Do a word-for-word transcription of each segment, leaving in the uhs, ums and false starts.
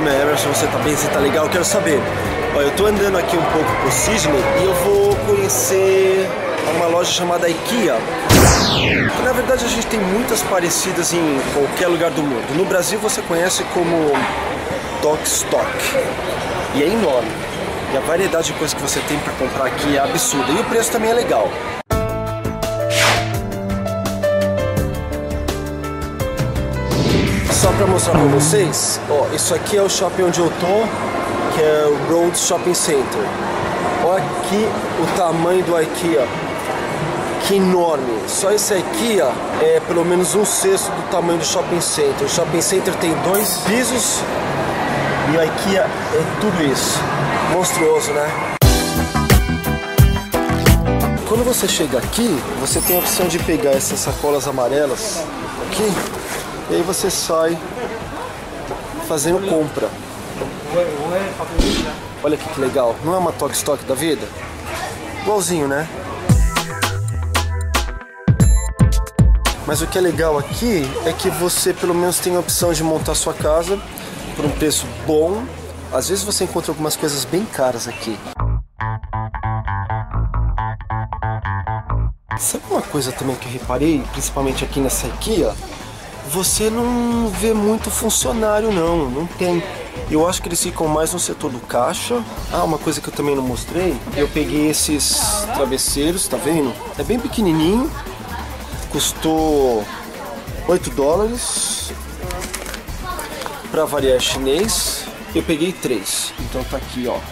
nome é Emerson, você tá bem, você tá legal? Eu quero saber. Olha, eu tô andando aqui um pouco pro Sydney e eu vou conhecer uma loja chamada IKEA. Na verdade a gente tem muitas parecidas em qualquer lugar do mundo. No Brasil você conhece como Tok Stock e é enorme. E a variedade de coisas que você tem para comprar aqui é absurda. E o preço também é legal. Só para mostrar para vocês, ó, isso aqui é o shopping onde eu tô, que é o Road Shopping Center. Olha aqui o tamanho do IKEA. Que enorme! Só esse IKEA é pelo menos um sexto do tamanho do shopping center. O shopping center tem dois pisos e o IKEA é tudo isso. Monstruoso, né? Quando você chega aqui, você tem a opção de pegar essas sacolas amarelas aqui e aí você sai fazendo compra. Olha aqui que legal! Não é uma Tok Stock da vida? Igualzinho, né? Mas o que é legal aqui é que você pelo menos tem a opção de montar sua casa por um preço bom. Às vezes você encontra algumas coisas bem caras aqui. Sabe uma coisa também que eu reparei, principalmente aqui nessa IKEA? Você não vê muito funcionário não, não tem. Eu acho que eles ficam mais no setor do caixa. Ah, uma coisa que eu também não mostrei, eu peguei esses travesseiros, tá vendo? É bem pequenininho. Custou oito dólares. Pra variar chinês, eu peguei três. Então tá aqui, ó.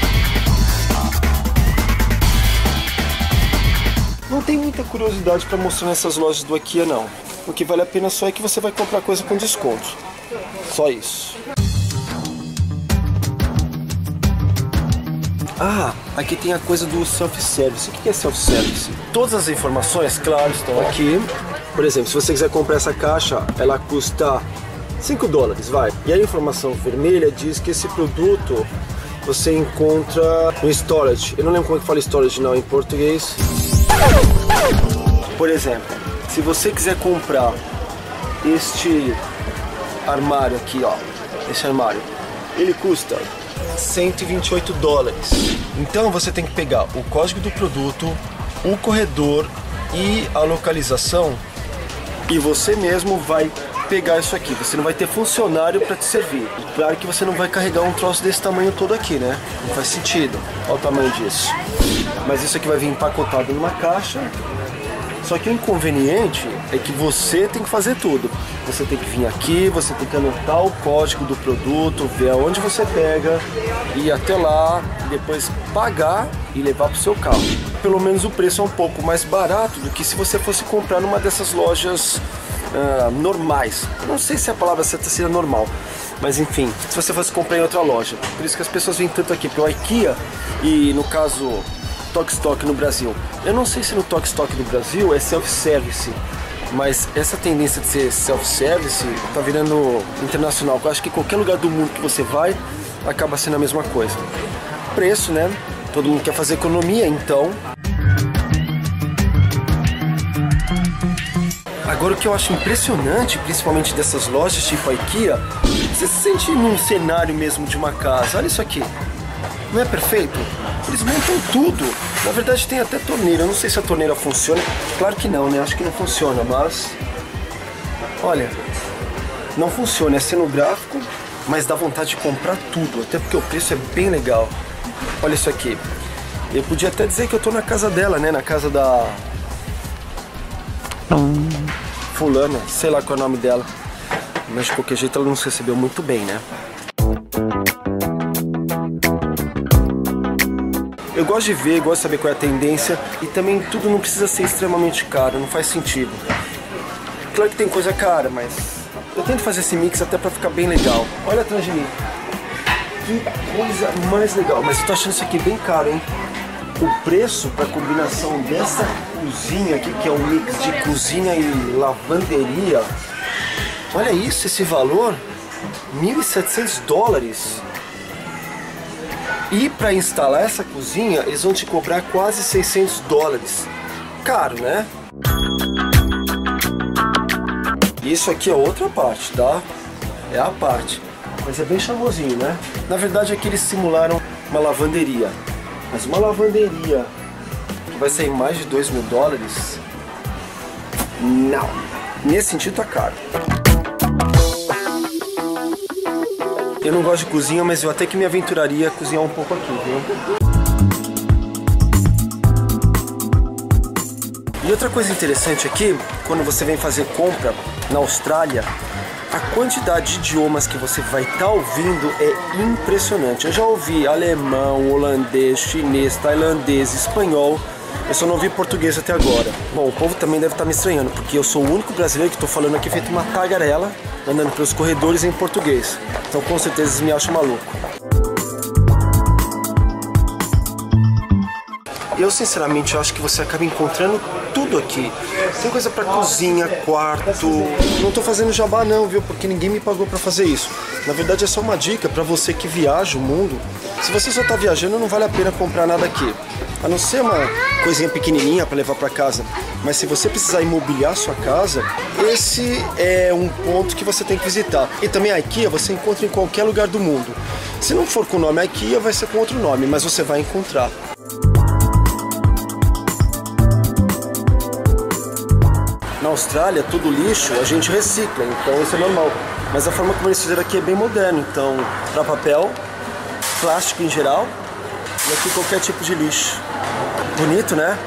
Não tem muita curiosidade pra mostrar nessas lojas do IKEA não. O que vale a pena só é que você vai comprar coisa com desconto. Só isso. Ah, aqui tem a coisa do self-service. O que é self-service? Todas as informações, claro, estão aqui. Por exemplo, se você quiser comprar essa caixa, ela custa cinco dólares, vai. E a informação vermelha diz que esse produto você encontra no storage. Eu não lembro como é que fala storage não em português. Por exemplo, se você quiser comprar este armário aqui, ó, esse armário, ele custa cento e vinte e oito dólares. Então você tem que pegar o código do produto, o corredor e a localização e você mesmo vai pegar isso aqui. Você não vai ter funcionário para te servir. Claro que você não vai carregar um troço desse tamanho todo aqui, né? Não faz sentido. Olha o tamanho disso. Mas isso aqui vai vir empacotado numa caixa. Só que o inconveniente é que você tem que fazer tudo. Você tem que vir aqui, você tem que anotar o código do produto, ver aonde você pega, ir até lá, e depois pagar e levar para o seu carro. Pelo menos o preço é um pouco mais barato do que se você fosse comprar numa dessas lojas uh, normais. Não sei se a palavra certa seria normal, mas enfim, se você fosse comprar em outra loja. Por isso que as pessoas vêm tanto aqui pelo IKEA e no caso Tok Stock no Brasil. Eu não sei se no Tok Stock do Brasil é self-service, mas essa tendência de ser self-service tá virando internacional. Eu acho que qualquer lugar do mundo que você vai acaba sendo a mesma coisa. Preço, né? Todo mundo quer fazer economia, então. Agora o que eu acho impressionante, principalmente dessas lojas tipo a IKEA, você se sente num cenário mesmo de uma casa. Olha isso aqui. Não é perfeito? Eles montam tudo. Na verdade tem até torneira. Eu não sei se a torneira funciona. Claro que não, né? Acho que não funciona, mas... Olha, não funciona. É cenográfico, mas dá vontade de comprar tudo. Até porque o preço é bem legal. Olha isso aqui. Eu podia até dizer que eu tô na casa dela, né? Na casa da... fulana. Sei lá qual é o nome dela. Mas de qualquer jeito ela não se recebeu muito bem, né? Eu gosto de ver, gosto de saber qual é a tendência e também tudo não precisa ser extremamente caro, não faz sentido. Claro que tem coisa cara, mas eu tento fazer esse mix até pra ficar bem legal. Olha atrás de mim. Que coisa mais legal, mas eu tô achando isso aqui bem caro, hein? O preço pra combinação dessa cozinha aqui, que é um mix de cozinha e lavanderia, olha isso, esse valor, mil e setecentos dólares. E para instalar essa cozinha, eles vão te cobrar quase seiscentos dólares. Caro, né? Isso aqui é outra parte, tá? É a parte. mas é bem charmosinho, né? Na verdade aqui eles simularam uma lavanderia, mas uma lavanderia que vai sair mais de dois mil dólares? Não, nesse sentido tá caro. Eu não gosto de cozinha, mas eu até que me aventuraria a cozinhar um pouco aqui, viu? E outra coisa interessante aqui, quando você vem fazer compra na Austrália, a quantidade de idiomas que você vai estar ouvindo é impressionante. Eu já ouvi alemão, holandês, chinês, tailandês, espanhol. Eu só não ouvi português até agora. Bom, o povo também deve estar me estranhando, porque eu sou o único brasileiro que estou falando aqui feito uma tagarela, andando pelos corredores em português. Então com certeza eles me acham maluco. Eu sinceramente acho que você acaba encontrando tudo aqui. Tem coisa pra cozinha, quarto. Não tô fazendo jabá não, viu? Porque ninguém me pagou pra fazer isso. Na verdade é só uma dica pra você que viaja o mundo. Se você só tá viajando, não vale a pena comprar nada aqui. A não ser uma coisinha pequenininha pra levar pra casa. Mas se você precisar imobiliar sua casa, esse é um ponto que você tem que visitar. E também a IKEA você encontra em qualquer lugar do mundo. Se não for com o nome IKEA, vai ser com outro nome, mas você vai encontrar. Na Austrália, todo lixo a gente recicla, então isso é normal. Mas a forma como eles fizeram aqui é bem moderno, então para papel, plástico em geral, e aqui qualquer tipo de lixo. Bonito, né?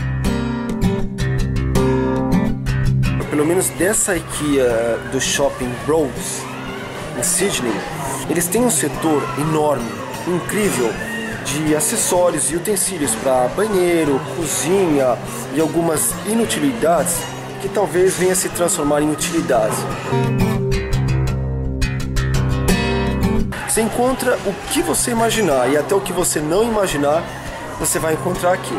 Pelo menos dessa IKEA do Shopping Roads, em Sydney, eles têm um setor enorme, incrível, de acessórios e utensílios para banheiro, cozinha e algumas inutilidades que talvez venha se transformar em utilidade. Você encontra o que você imaginar e até o que você não imaginar, você vai encontrar aqui.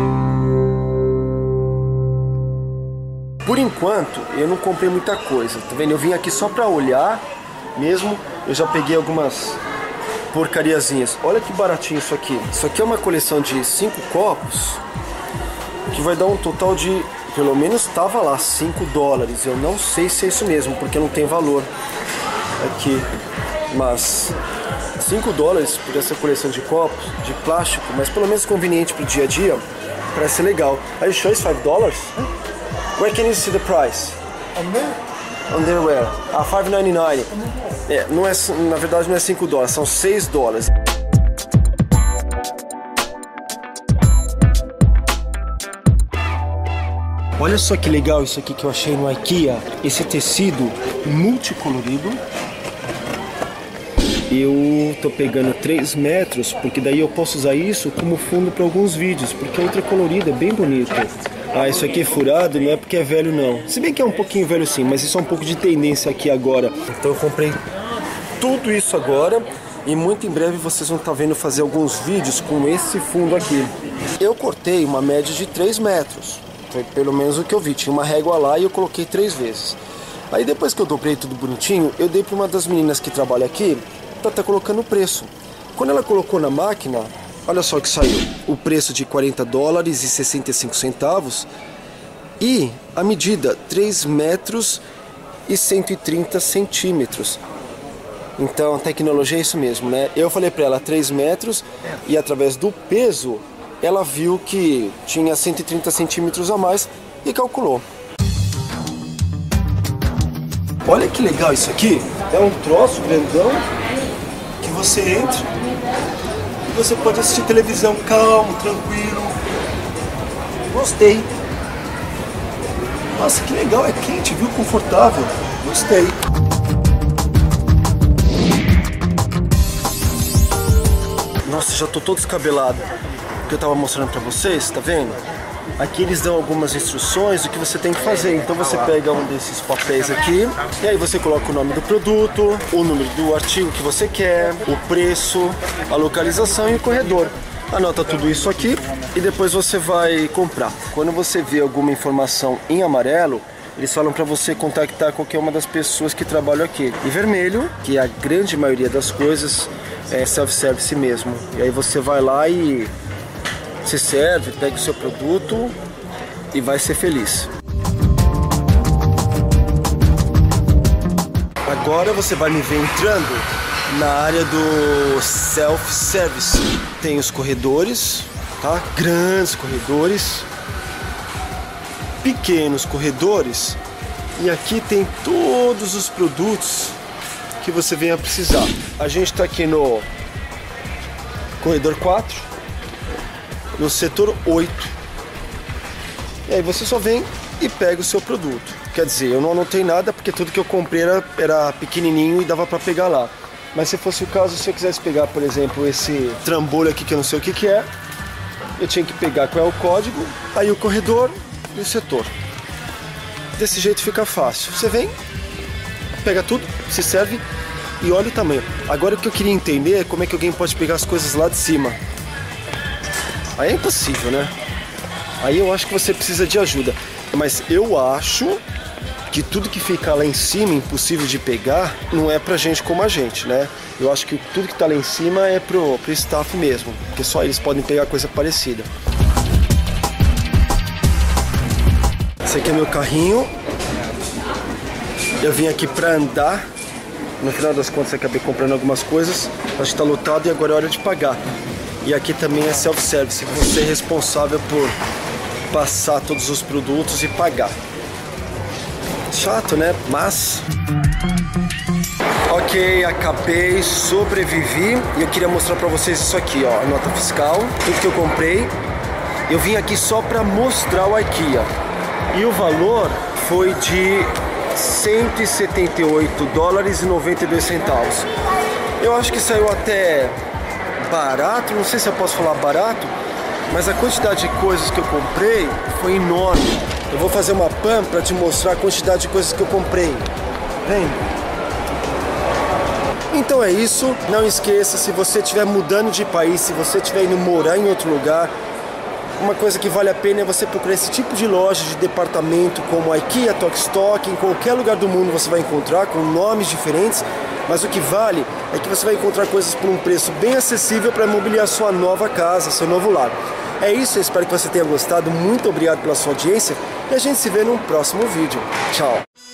Por enquanto, eu não comprei muita coisa, tá vendo? Eu vim aqui só pra olhar mesmo, eu já peguei algumas porcariazinhas. Olha que baratinho isso aqui. Isso aqui é uma coleção de cinco copos, que vai dar um total de... Pelo menos estava lá, cinco dólares. Eu não sei se é isso mesmo, porque não tem valor aqui. Mas cinco dólares por essa coleção de copos, de plástico, mas pelo menos conveniente para o dia a dia, parece legal. Are you sure it's five dollars? Where can you see the price? Underwear. Ah, five ninety-nine. É, não é, na verdade não é cinco dólares, são seis dólares. Olha só que legal isso aqui que eu achei no IKEA, esse tecido multicolorido. Eu tô pegando três metros, porque daí eu posso usar isso como fundo para alguns vídeos, porque a outra colorida é bem bonita. Ah, isso aqui é furado, não é porque é velho não. Se bem que é um pouquinho velho sim, mas isso é um pouco de tendência aqui agora. Então eu comprei tudo isso agora e muito em breve vocês vão estar vendo fazer alguns vídeos com esse fundo aqui. Eu cortei uma média de três metros. Foi pelo menos o que eu vi, tinha uma régua lá e eu coloquei três vezes. Aí depois que eu dobrei tudo bonitinho, eu dei para uma das meninas que trabalha aqui, pra estar colocando o preço. Quando ela colocou na máquina, olha só o que saiu. O preço de quarenta dólares e sessenta e cinco centavos e a medida três metros e cento e trinta centímetros. Então a tecnologia é isso mesmo, né? Eu falei para ela três metros e através do peso ela viu que tinha cento e trinta centímetros a mais e calculou. Olha que legal isso aqui. É um troço grandão que você entra e você pode assistir televisão calmo, tranquilo. Gostei. Nossa, que legal. É quente, viu? Confortável. Gostei. Nossa, já tô todo descabelado. Que eu tava mostrando pra vocês, tá vendo? Aqui eles dão algumas instruções do que você tem que fazer. Então você pega um desses papéis aqui e aí você coloca o nome do produto, o número do artigo que você quer, o preço, a localização e o corredor. Anota tudo isso aqui e depois você vai comprar. Quando você vê alguma informação em amarelo, eles falam para você contactar qualquer uma das pessoas que trabalham aqui. E vermelho, que é a grande maioria das coisas, é self-service mesmo. E aí você vai lá e se serve, pega o seu produto e vai ser feliz. Agora você vai me ver entrando na área do self-service. Tem os corredores, tá? Grandes corredores, pequenos corredores, e aqui tem todos os produtos que você venha precisar. A gente está aqui no corredor quatro, no setor oito. E aí você só vem e pega o seu produto. Quer dizer, eu não anotei nada porque tudo que eu comprei era, era pequenininho e dava para pegar lá. Mas se fosse o caso, se eu quisesse pegar, por exemplo, esse trambolho aqui que eu não sei o que que é, eu tinha que pegar qual é o código, aí o corredor e o setor. Desse jeito fica fácil. Você vem, pega tudo, se serve e olha o tamanho. Agora o que eu queria entender é como é que alguém pode pegar as coisas lá de cima. Aí é impossível, né? Aí eu acho que você precisa de ajuda. Mas eu acho que tudo que fica lá em cima, impossível de pegar, não é pra gente como a gente, né? Eu acho que tudo que tá lá em cima é pro, pro staff mesmo, porque só eles podem pegar coisa parecida. Esse aqui é meu carrinho. Eu vim aqui pra andar. No final das contas, eu acabei comprando algumas coisas. Acho que tá lotado e agora é hora de pagar. E aqui também é self-service. Você é responsável por passar todos os produtos e pagar. Chato, né? Mas... Ok, acabei, sobrevivi. E eu queria mostrar pra vocês isso aqui, ó. A nota fiscal, tudo que eu comprei. Eu vim aqui só pra mostrar o IKEA. E o valor foi de cento e setenta e oito dólares e noventa e dois centavos. Eu acho que saiu até barato, não sei se eu posso falar barato, mas a quantidade de coisas que eu comprei foi enorme. Eu vou fazer uma pan para te mostrar a quantidade de coisas que eu comprei. Vem. Então é isso. Não esqueça, se você estiver mudando de país, se você estiver indo morar em outro lugar, uma coisa que vale a pena é você procurar esse tipo de loja de departamento como a IKEA, Tok-Stock. Em qualquer lugar do mundo você vai encontrar com nomes diferentes, mas o que vale é que você vai encontrar coisas por um preço bem acessível para mobiliar sua nova casa, seu novo lar. É isso, eu espero que você tenha gostado. Muito obrigado pela sua audiência e a gente se vê num próximo vídeo. Tchau!